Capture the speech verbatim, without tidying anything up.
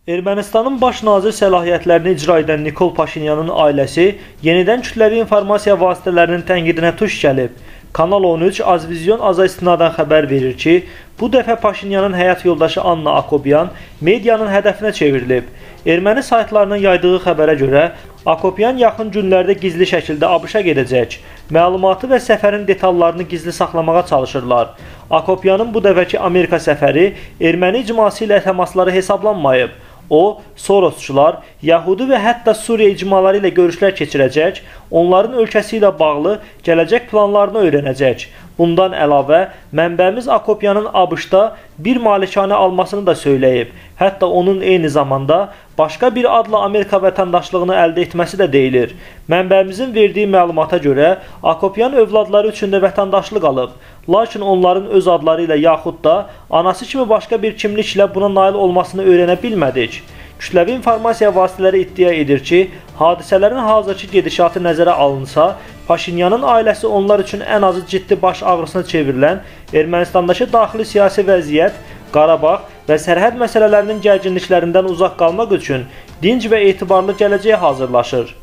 Ermənistanın baş nazir səlahiyyətlərini icra edən Nikol Paşinyanın ailəsi yenidən kütləvi informasiya vasitələrinin tənqidinə tuş gəlib. Kanal on üç Azvizyon Aza istinadən xəbər verir ki, bu dəfə Paşinyanın həyat yoldaşı Anna Akopyan medianın hədəfinə çevrilib. Erməni saytlarının yaydığı xəbərə görə, Akopyan yaxın günlərdə gizli şəkildə ABŞ-a gedəcək. Məlumatı və səfərin detallarını gizli saxlamağa çalışırlar. Akopyanın bu dəfəki Amerika səfəri erməni icması ilə təmasları hesablanmayıb. O, Sorosçular, Yahudi və hətta Suriya icmaları ilə görüşlər keçirəcək, onların ölkəsi ilə bağlı gələcək planlarını öyrənəcək. Bundan əlavə, mənbəmiz Akopyanın ABŞ-da bir malikanə almasını da söyləyib. Hətta onun eyni zamanda başqa bir adla Amerika vətəndaşlığını əldə etməsi də deyilir. Mənbəmizin verdiyi məlumata görə, Akopyan övladları üçün də vətəndaşlıq alıb. Lakin onların öz adları ilə yaxud da anası kimi başqa bir kimliklə buna nail olmasını öyrənə bilmədik. Kütləvi informasiya vasitələri iddia edir ki, hadisələrin hazırki gedişatı nəzərə alınsa, Paşinyanın ailəsi onlar üçün ən azı ciddi baş ağrısına çevrilən Ermənistandakı daxili siyasi vəziyyət, Qarabağ və sərhəd məsələlərinin gərginliklərindən uzaq qalmaq üçün dinc və etibarlı gələcəyə hazırlaşır.